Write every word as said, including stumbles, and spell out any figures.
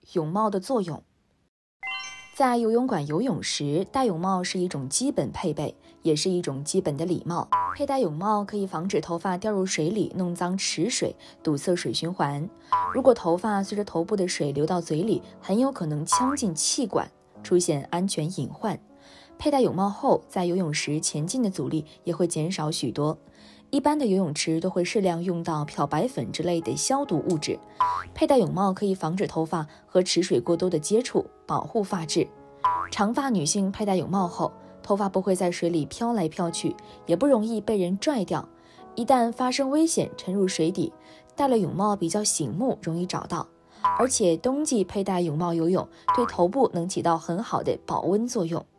泳帽的作用。在游泳馆游泳时，戴泳帽是一种基本配备，也是一种基本的礼貌。佩戴泳帽可以防止头发掉入水里，弄脏池水，堵塞水循环。如果头发随着头部的水流到嘴里，很有可能呛进气管，出现安全隐患。佩戴泳帽后，在游泳时前进的阻力也会减少许多。一般的游泳池都会适量用到漂白粉之类的消毒物质。佩戴泳帽可以防止头发和池水过多的接触，保护发质。长发女性佩戴泳帽后，头发不会在水里飘来飘去，也不容易被人拽掉。一旦发生危险沉入水底，戴了泳帽比较醒目，容易找到。而且冬季佩戴泳帽游泳，对头部能起到很好的保温作用。